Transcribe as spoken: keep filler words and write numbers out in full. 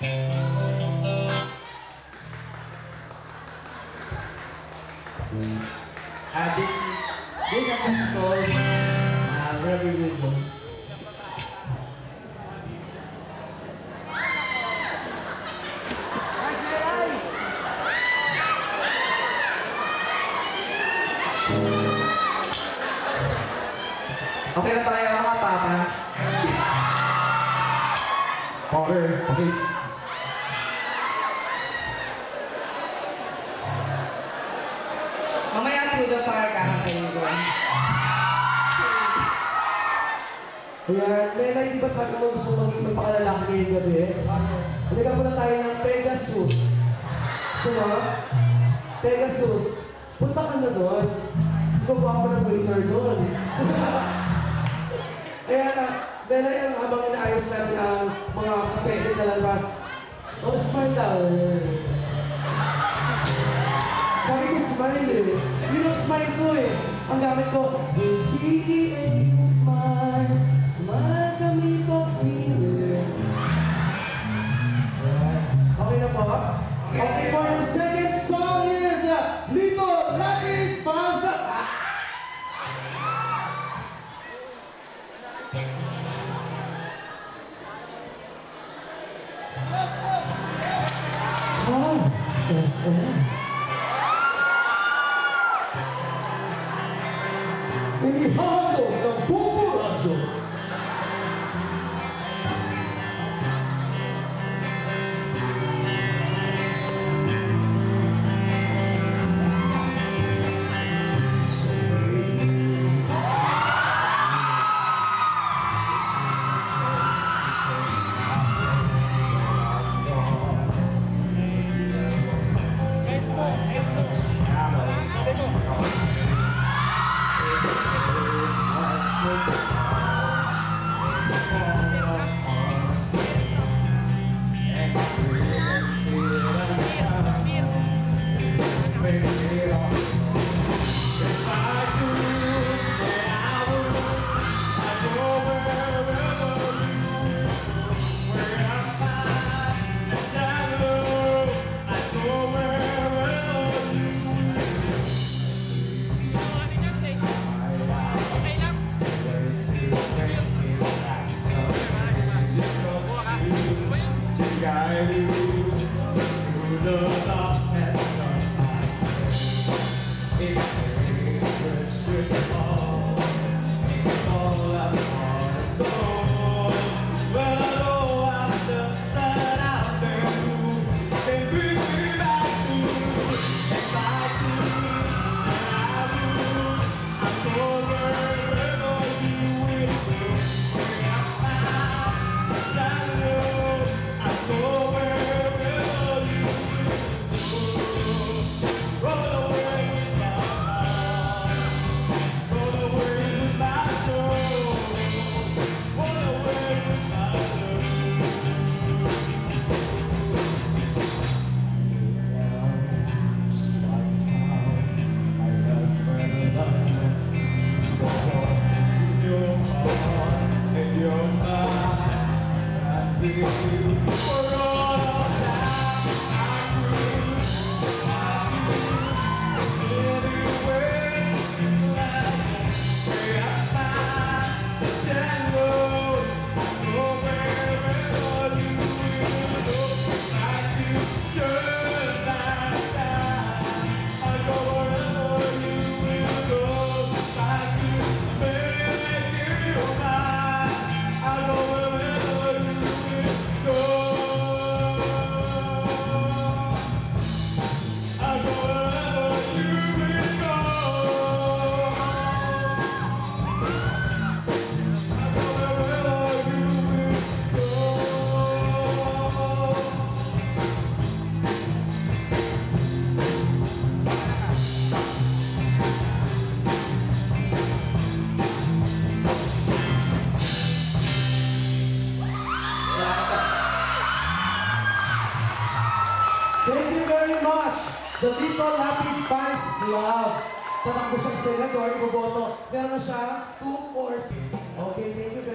Uh, this this is called uh, Rubber Ribbon. Okay na tayo mga papa. Okay, please. Mamaya through the fire kakakain ko. Kaya, Melay, di ba sabi mo gusto maging magpakalalaki ngayong gabi? Halika muna tayo ng Pegasus. So, Pegasus, punta ka na doon. Gagawa ko ng waiter doon. Kaya na, Melay, ang habang inaayos natin ang mga kapete na lalban. Oh, smile daw. Sabi ko, smile eh. Yun ang smile ko eh. Ang gamit ko, baby, smile. Smile kami pag-ibig. Okay na po? Okay, for the second song is uh, Lito, Lapids, Fans the... Oh, F M. Rizaldos ng buong radyo. The Lito Lapids Fans Club. Tatakbo siyang senador, iboboto. Meron na siya two fours. Okay, thank you very much.